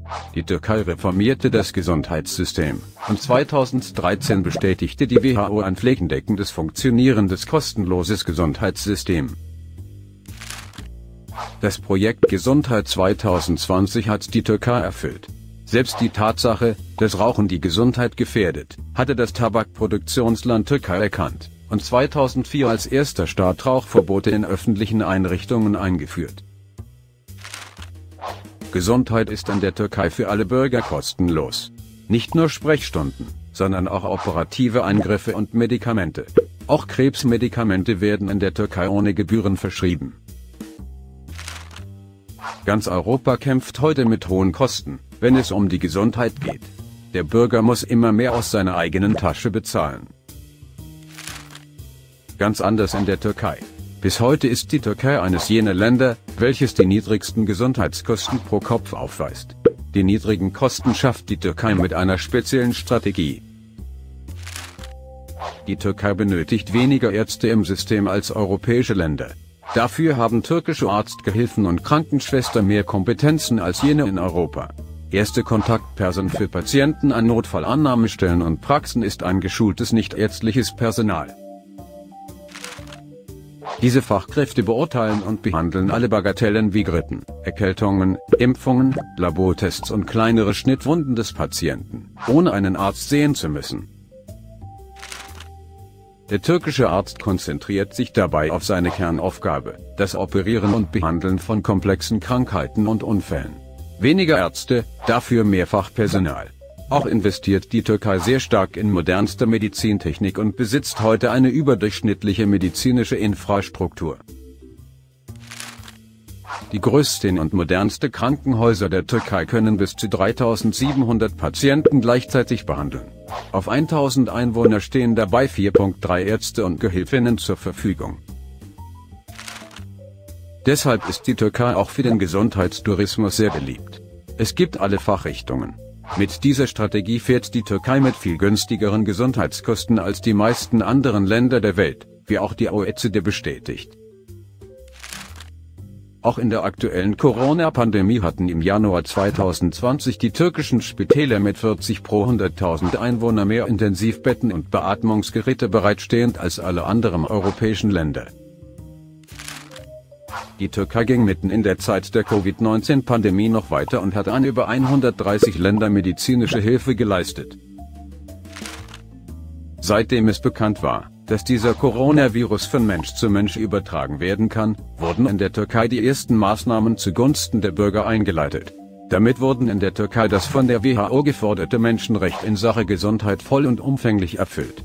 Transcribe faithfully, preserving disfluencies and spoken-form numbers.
Die Türkei reformierte das Gesundheitssystem, und zweitausenddreizehn bestätigte die W H O ein flächendeckendes funktionierendes kostenloses Gesundheitssystem. Das Projekt Gesundheit zweitausendzwanzig hat die Türkei erfüllt. Selbst die Tatsache, dass Rauchen die Gesundheit gefährdet, hatte das Tabakproduktionsland Türkei erkannt und zweitausendvier als erster Staat Rauchverbote in öffentlichen Einrichtungen eingeführt. Gesundheit ist in der Türkei für alle Bürger kostenlos. Nicht nur Sprechstunden, sondern auch operative Eingriffe und Medikamente. Auch Krebsmedikamente werden in der Türkei ohne Gebühren verschrieben. Ganz Europa kämpft heute mit hohen Kosten, wenn es um die Gesundheit geht. Der Bürger muss immer mehr aus seiner eigenen Tasche bezahlen. Ganz anders in der Türkei. Bis heute ist die Türkei eines jener Länder, welches die niedrigsten Gesundheitskosten pro Kopf aufweist. Die niedrigen Kosten schafft die Türkei mit einer speziellen Strategie. Die Türkei benötigt weniger Ärzte im System als europäische Länder. Dafür haben türkische Arztgehilfen und Krankenschwestern mehr Kompetenzen als jene in Europa. Erste Kontaktperson für Patienten an Notfallannahmestellen und Praxen ist ein geschultes nichtärztliches Personal. Diese Fachkräfte beurteilen und behandeln alle Bagatellen wie Grippen, Erkältungen, Impfungen, Labortests und kleinere Schnittwunden des Patienten, ohne einen Arzt sehen zu müssen. Der türkische Arzt konzentriert sich dabei auf seine Kernaufgabe, das Operieren und Behandeln von komplexen Krankheiten und Unfällen. Weniger Ärzte, dafür mehr Fachpersonal. Auch investiert die Türkei sehr stark in modernste Medizintechnik und besitzt heute eine überdurchschnittliche medizinische Infrastruktur. Die größten und modernsten Krankenhäuser der Türkei können bis zu dreitausendsiebenhundert Patienten gleichzeitig behandeln. Auf tausend Einwohner stehen dabei vier Komma drei Ärzte und Gehilfinnen zur Verfügung. Deshalb ist die Türkei auch für den Gesundheitstourismus sehr beliebt. Es gibt alle Fachrichtungen. Mit dieser Strategie fährt die Türkei mit viel günstigeren Gesundheitskosten als die meisten anderen Länder der Welt, wie auch die O E C D bestätigt. Auch in der aktuellen Corona-Pandemie hatten im Januar zweitausendzwanzig die türkischen Spitäler mit vierzig pro hunderttausend Einwohner mehr Intensivbetten und Beatmungsgeräte bereitstehend als alle anderen europäischen Länder. Die Türkei ging mitten in der Zeit der Covid neunzehn Pandemie noch weiter und hat an über hundertdreißig Länder medizinische Hilfe geleistet. Seitdem es bekannt war, dass dieser Coronavirus von Mensch zu Mensch übertragen werden kann, wurden in der Türkei die ersten Maßnahmen zugunsten der Bürger eingeleitet. Damit wurden in der Türkei das von der W H O geforderte Menschenrecht in Sache Gesundheit voll und umfänglich erfüllt.